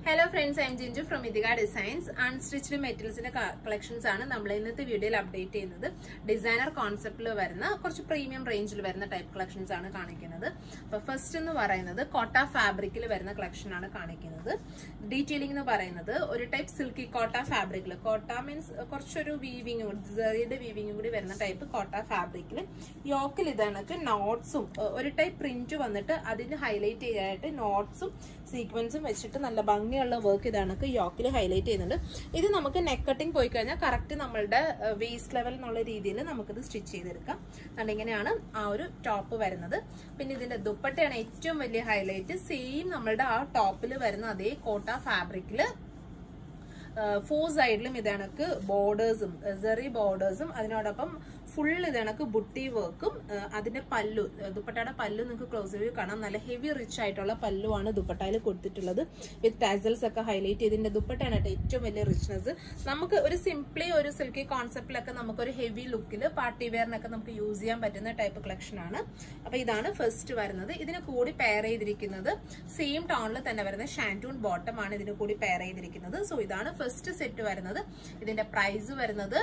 Hello friends, I am Jinju from Idhika Designs. Unstitched metals collections are in this video update. Designer concept premium range type collections. First is the Kotta fabric collection. Detailing is type silky Kotta fabric. Kotta means weaving type Kotta fabric. Yoke is knots. Type print highlight knots sequence work yoke highlight this is neck cutting correct waist level stitch top highlight same top Kotta fabric four side borders zari borders full booty work adinte pallu dupattada pallu ninge close view kanam nalla heavy rich aayittulla pallu aanu dupattayil koduthittulladu with tassels okka highlight idinte dupattana ettom veliya richness namukku oru simply oru silky concept like namukku oru heavy look il party wear nakke namukku use cheyan pattuna type collection aanu appo idana first varunathu idine koodi pair cheyidirikkunnathu same tone il thanne varuna shantoon bottom aanu idine koodi pair cheyidirikkunnathu so idana first set varunathu idinte price varunathu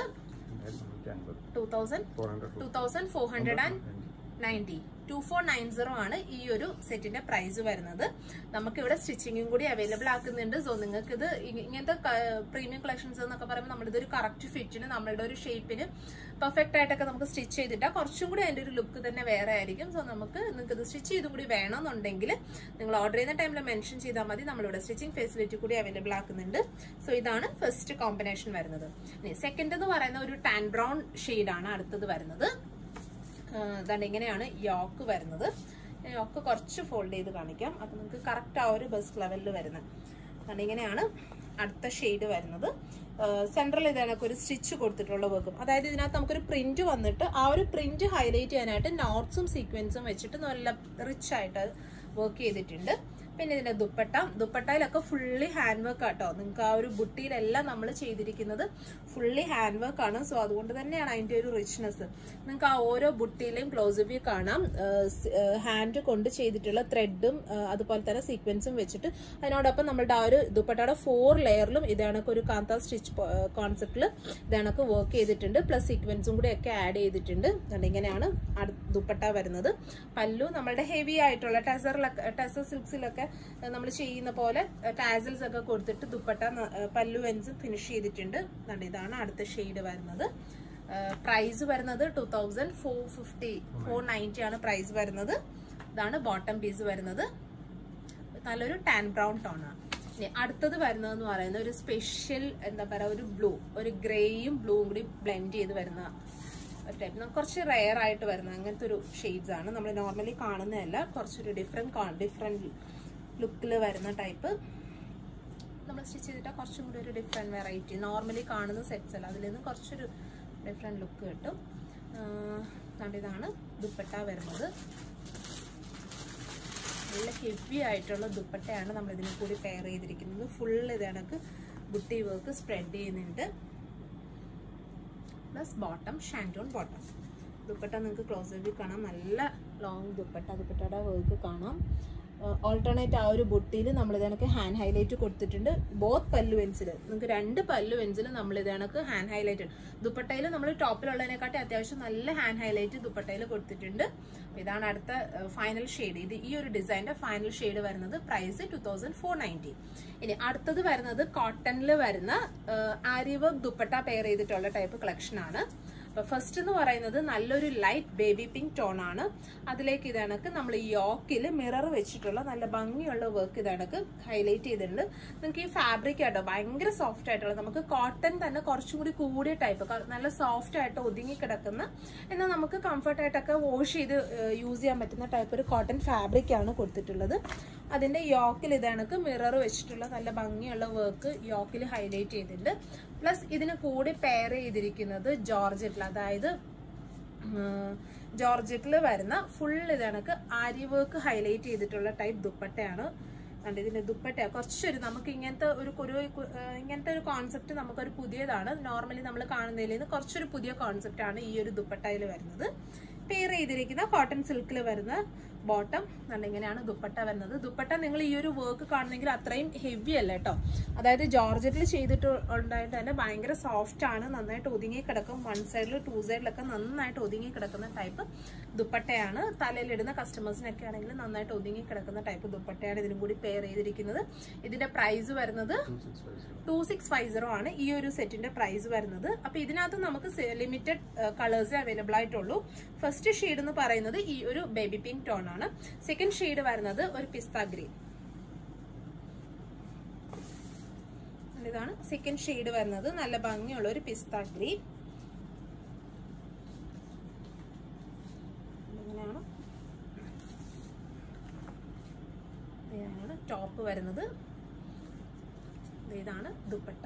2490 2490 ആണ് ഈ ഒരു സെറ്റിന്റെ price വരുന്നത് നമുക്ക് ഇവിടെ സ്റ്റിച്ചിങ്ങും കൂടി available ആക്കുന്നുണ്ട് so നിങ്ങൾക്ക് ഇത് ഇങ്ങനത്തെ പ്രീമിയം കളക്ഷൻസ് എന്നൊക്കെ പറയുമ്പോൾ നമ്മൾ ഇതൊരു കറക്റ്റ് ഫിറ്റിന് നമ്മളുടെ ഒരു ഷേപ്പിന് പെർഫെക്റ്റ് ആയിട്ടൊക്കെ നമുക്ക് സ്റ്റിച്ച് ചെയ്തിട്ടാ കുറച്ചും കൂടി അതിന്റെ ഒരു ലുക്ക് തന്നെ വേറെ ആയിരിക്കും സോ നിങ്ങൾക്ക് ഇത് സ്റ്റിച്ച് ചെയ്തും കൂടി വേണമെന്നുണ്ടെങ്കിൽ നിങ്ങൾ ഓർഡർ ചെയ്യുന്ന ടൈമിൽ മെൻഷൻ ചെയ്താൽ മതി നമ്മളിവിടെ സ്റ്റിച്ചിങ് ഫെസിലിറ്റി കൂടി അവൈലബിൾ ആക്കുന്നുണ്ട് സോ ഇതാണ് ഫസ്റ്റ് കോമ്പിനേഷൻ വരുന്നത് ഇനി സെക്കൻഡ് എന്ന് പറയുന്ന ഒരു ടാൻ ബ്രൗൺ ഷെയ്ഡാണ് അടുത്തത് വരുന്നത് ഇങ്ങനെയാണ് യോക്ക് വരുന്നത് യോക്ക് കുറച്ച് ഫോൾഡ് ചെയ്ത് കാണിക്കാം അപ്പൊ നിങ്ങൾക്ക് കറക്റ്റ് ആ ഒരു ബസ്റ്റ് ലെവലിൽ വരുന്നത് ഇങ്ങനെയാണ് അടുത്ത ഷെയ്ഡ് വരുന്നത് സെൻട്രൽ ഇതിനൊക്കെ ഒരു സ്റ്റിച്ച് കൊടുത്തിട്ടുള്ള വർക്കും അതായത് ഇതിനകത്ത് നമുക്കൊരു പ്രിന്റ് വന്നിട്ട് ആ ഒരു പ്രിന്റ് ഹൈലൈറ്റ് ചെയ്യാനായിട്ട് നോട്ട്സും സീക്വൻസും വെച്ചിട്ട് നല്ല റിച്ച് ആയിട്ട് വർക്ക് ചെയ്തിട്ടുണ്ട് പിന്നെ ഇതിന്റെ ദുപ്പട്ടയിലൊക്കെ ഫുള്ളി ഹാൻഡ് വർക്ക് ആട്ടോ നിങ്ങൾക്ക് ആ ഒരു ബുട്ടിയിലെല്ലാം നമ്മൾ ചെയ്തിരിക്കുന്നത് ഫുള്ളി ഹാൻഡ് വർക്ക് ആണ് സോ അതുകൊണ്ട് തന്നെയാണ് അതിന്റെ ഒരു റിച്ച്നെസ് നിങ്ങൾക്ക് ആ ഓരോ ബുട്ടിയിലെയും ക്ലോസ് വ്യൂ കാണാം ഹാൻഡ് കൊണ്ട് ചെയ്തിട്ടുള്ള ത്രെഡും അതുപോലെ തന്നെ സീക്വൻസും വെച്ചിട്ട് അതിനോടൊപ്പം നമ്മളുടെ ആ ഒരു ദുപ്പട്ടയുടെ 4 ലെയറിലും ഇതാണൊക്കെ ഒരു കാന്ത സ്റ്റിച്ച് കോൺസെപ്റ്റിൽ ഇതാണൊക്കെ വർക്ക് ചെയ്തിട്ടുണ്ട് പ്ലസ് സീക്വൻസും കൂടി ഒക്കെ ആഡ് ചെയ്തിട്ടുണ്ട് ഇങ്ങനെയാണ് ദുപ്പട്ട വരുന്നത് പല്ലു നമ്മളുടെ ഹെവി ആയിട്ടുള്ള ടെസർ സിൽക്സിലൊക്കെ നമ്മൾ ചെയ്യുന്ന പോലെ ടാസൽസ് ഒക്കെ കൊടുത്തിട്ട് ദുപ്പട്ട പല്ലു എൻസ് ഫിനിഷ് ചെയ്തിട്ടുണ്ട് ഇതാണ് അടുത്ത ഷെയ്ഡ് വരുന്നത് പ്രൈസ് വരുന്നത് 2490 ആണ് പ്രൈസ് വരുന്നത് ഇതാണ് ബോട്ടം പീസ് വരുന്നത് നല്ലൊരു ടാൻ ബ്രൗൺ ടോൺ ആണ് ഇനി അടുത്തത് വരുന്നതെന്ന് പറയുന്നത് ഒരു സ്പെഷ്യൽ എന്താ പറയുക ഒരു ബ്ലൂ ഒരു ഗ്രേയും ബ്ലൂവും കൂടി ബ്ലെൻഡ് ചെയ്ത് വരുന്ന ടൈപ്പ് കുറച്ച് റെയർ ആയിട്ട് വരുന്ന അങ്ങനത്തെ ഒരു ഷെയ്ഡ്സ് ആണ് നമ്മൾ നോർമലി കാണുന്നതല്ല കുറച്ചൊരു ഡിഫറെന്റ് ലുക്കിൽ വരുന്ന ടൈപ്പ് നമ്മൾ സ്റ്റിച്ച് ചെയ്തിട്ട് കുറച്ചും കൂടി ഒരു ഡിഫറെന്റ് വെറൈറ്റി നോർമലി കാണുന്ന സെറ്റ്സ് അല്ല അതിൽ നിന്ന് കുറച്ചൊരു ഡിഫറെന്റ് ലുക്ക് കിട്ടും ഇതാണ് ദുപ്പട്ട വരുന്നത് നല്ല ഹെവി ആയിട്ടുള്ള ദുപ്പട്ടയാണ് നമ്മൾ ഇതിന് കൂടി പെയർ ചെയ്തിരിക്കുന്നത് ഫുൾ ഇതണക്ക് ബുട്ടി വർക്ക് സ്പ്രെഡ് ചെയ്യുന്നുണ്ട് plus bottom shantoon bottom dupatta നിങ്ങൾക്ക് ക്ലോസ് വ്യൂ കാണാം നല്ല ലോങ് ദുപ്പട്ടയുടെ വർക്ക് കാണാം ഓൾട്ടർനേറ്റ് ആ ഒരു ബുട്ടിയിൽ നമ്മൾ ഇതണക്ക് ഹാൻഡ് ഹൈലൈറ്റ് കൊടുത്തിട്ടുണ്ട് ബോത്ത് പല്ലു എൻസിൽ നിങ്ങൾക്ക് 2 പല്ലു എൻസിൽ നമ്മൾ ഇതണക്ക് ഹാൻഡ് ഹൈലൈറ്റ് ദുപ്പട്ടയിൽ നമ്മൾ ടോപ്പിലുള്ളതിനെക്കാട്ടി അത്യാവശ്യം നല്ല ഹാൻഡ് ഹൈലൈറ്റ് ദുപ്പട്ടയിൽ കൊടുത്തിട്ടുണ്ട് ഇതാണ് അടുത്ത ഫൈനൽ ഷെയ്ഡ് ഇത് ഈ ഒരു ഡിസൈനിന്റെ ഫൈനൽ ഷെയ്ഡ് വരുന്നത് പ്രൈസ് 2490 ഇനി അടുത്തത് വരുന്നത് കോട്ടണിൽ വരുന്ന ആരി വർക്ക് ദുപ്പട്ട പെയർ ചെയ്തിട്ടുള്ള ടൈപ്പ് കളക്ഷൻ ആണ് ഫസ്റ്റ് എന്ന് പറയുന്നത് നല്ലൊരു ലൈറ്റ് ബേബി പിങ്ക് ടോൺ ആണ് അതിലേക്ക് ഇതണക്ക് നമ്മൾ യോക്കിൽ മിറർ വെച്ചിട്ടുള്ള നല്ല ഭംഗിയുള്ള വർക്ക് ഇതണക്ക് ഹൈലൈറ്റ് ചെയ്തിട്ടുണ്ട് നിങ്ങൾക്ക് ഈ ഫാബ്രിക് ആയിട്ടോ ഭയങ്കര സോഫ്റ്റ് ആയിട്ടുള്ള നമുക്ക് കോട്ടൺ തന്നെ കുറച്ചും കൂടി കൂടിയ ടൈപ്പ് നല്ല സോഫ്റ്റ് ആയിട്ട് ഒതുങ്ങി കിടക്കുന്ന എന്നാൽ നമുക്ക് കംഫർട്ട് ആയിട്ടൊക്കെ വാഷ് ചെയ്ത് യൂസ് ചെയ്യാൻ പറ്റുന്ന ടൈപ്പ് ഒരു കോട്ടൺ ഫാബ്രിക് ആണ് കൊടുത്തിട്ടുള്ളത് അതിന്റെ യോക്കിൽ ഇതണക്ക് മിറർ വെച്ചിട്ടുള്ള നല്ല ഭംഗിയുള്ള വർക്ക് യോക്കിൽ ഹൈലൈറ്റ് ചെയ്തിട്ടുണ്ട് പ്ലസ് ഇതിന് കൂടി പെയർ ചെയ്തിരിക്കുന്നത് ജോർജറ്റിൽ അതായത് ജോർജറ്റിൽ വരുന്ന ഫുൾ ഇതണക്ക് ആരി വർക്ക് ഹൈലൈറ്റ് ചെയ്തിട്ടുള്ള ടൈപ്പ് ദുപ്പട്ടയാണ് ഇതിന്റെ ദുപ്പട്ട കുറച്ചൊരു നമുക്ക് ഇങ്ങനത്തെ ഒരു കോൺസെപ്റ്റ് നമുക്കൊരു പുതിയതാണ് നോർമലി നമ്മൾ കാണുന്നതിൽ നിന്ന് കുറച്ചൊരു പുതിയ കോൺസെപ്റ്റ് ആണ് ഈ ഒരു ദുപ്പട്ടയിൽ വരുന്നത് പെയർ ചെയ്തിരിക്കുന്ന കോട്ടൺ സിൽക്കിൽ വരുന്ന ബോട്ടം ഇങ്ങനെയാണ് ദുപ്പട്ട വരുന്നത്. ദുപ്പട്ട നിങ്ങൾ ഈ ഒരു വർക്ക് കാണുന്നെങ്കിൽ അത്രയും ഹെവി അല്ല കേട്ടോ. അതായത് ജോർജറ്റിൽ ചെയ്തിട്ട് ഉണ്ടായിട്ട് തന്നെ ഭയങ്കര സോഫ്റ്റ് ആണ്, നന്നായിട്ട് ഒതുങ്ങി കിടക്കും. 1 സൈഡിൽ 2 സൈഡിലൊക്കെ നന്നായിട്ട് ഒതുങ്ങി കിടക്കുന്ന ടൈപ്പ് ദുപ്പട്ടയാണ്. തലയിലിടുന്ന കസ്റ്റമേഴ്സിനൊക്കെ ആണെങ്കിൽ നന്നായിട്ട് ഒതുങ്ങി കിടക്കുന്ന ടൈപ്പ് ദുപ്പട്ടയാണ് ഇതിനും കൂടി പെയർ ചെയ്തിരിക്കുന്നത്. ഇതിന്റെ പ്രൈസ് വരുന്നത് 2650 ആണ് ഈ ഒരു സെറ്റിന്റെ പ്രൈസ് വരുന്നത്. അപ്പൊ ഇതിനകത്ത് നമുക്ക് ലിമിറ്റഡ് കളേഴ്സ് അവൈലബിൾ ആയിട്ടുള്ളൂ. ഫസ്റ്റ് ഷെയ്ഡ് എന്ന് പറയുന്നത് ഈ ഒരു ബേബി പിങ്ക് ടോൺ ആണ്. സെക്കൻഡ് ഷെയ്ഡ് വരുന്നത് ഒരു പിസ്ത ഗ്രീൻ. ഇതാണ് സെക്കൻഡ് ഷെയ്ഡ് വരുന്നത്. നല്ല ഭംഗിയുള്ള ഒരു പിസ്ത ഗ്രീൻ. ഇങ്ങനെയാണ് ടോപ്പ് വരുന്നത്. ഇതാണ് ദുപ്പട്ട.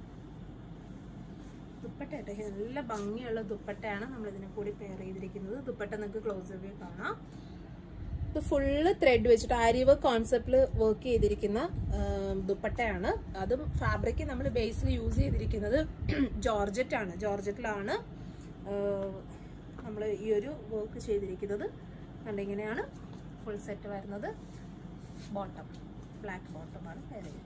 ദുപ്പട്ട നല്ല ഭംഗിയുള്ള ദുപ്പട്ടയാണ് നമ്മൾ ഇതിനെ കൂടി പെയർ ചെയ്തിരിക്കുന്നത്. ദുപ്പട്ട നിങ്ങൾക്ക് ക്ലോസ് വ്യൂ കാണാം. ഇത് ഫുള്ള് ത്രെഡ് വെച്ചിട്ട് ആരി വർക്ക് കോൺസെപ്റ്റിൽ വർക്ക് ചെയ്തിരിക്കുന്ന ദുപ്പട്ടയാണ്. അതും ഫാബ്രിക് നമ്മൾ ബേസിൽ യൂസ് ചെയ്തിരിക്കുന്നത് ജോർജറ്റ് ആണ്. ജോർജറ്റിലാണ് നമ്മൾ ഈ ഒരു വർക്ക് ചെയ്തിരിക്കുന്നത്. ഇങ്ങനെയാണ് ഫുൾ സെറ്റ് വരുന്നത്. ബോട്ടം ബ്ലാക്ക് ബോട്ടമാണ് പെയർ ചെയ്തിരിക്കുന്നത്.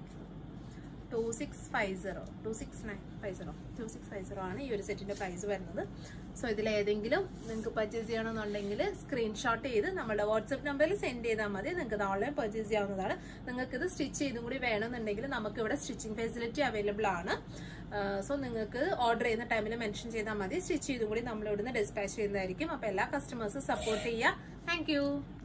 2650 ആണ് ഈ ഒരു സെറ്റിന്റെ പ്രൈസ് വരുന്നത്. സോ ഇതിലേതെങ്കിലും നിങ്ങൾക്ക് പർച്ചേസ് ചെയ്യണമെന്നുണ്ടെങ്കിൽ സ്ക്രീൻഷോട്ട് ചെയ്ത് നമ്മുടെ വാട്സ്ആപ്പ് നമ്പറിൽ സെൻഡ് ചെയ്താൽ മതി. നിങ്ങൾക്ക് ഇത് ഓൺലൈൻ പർച്ചേസ് ചെയ്യാവുന്നതാണ്. നിങ്ങൾക്ക് ഇത് സ്റ്റിച്ച് ചെയ്തും കൂടി വേണമെന്നുണ്ടെങ്കിൽ നമുക്ക് ഇവിടെ സ്റ്റിച്ചിങ് ഫെസിലിറ്റി അവൈലബിൾ ആണ്. സോ നിങ്ങൾക്ക് ഓർഡർ ചെയ്യുന്ന ടൈമിൽ മെൻഷൻ ചെയ്താൽ മതി. സ്റ്റിച്ച് ചെയ്തും കൂടി നമ്മൾ ഇവിടുന്ന് ഡിസ്പാച്ച് ചെയ്യുന്നതായിരിക്കും. അപ്പോൾ എല്ലാ കസ്റ്റമേഴ്സും സപ്പോർട്ട് ചെയ്യുക. താങ്ക്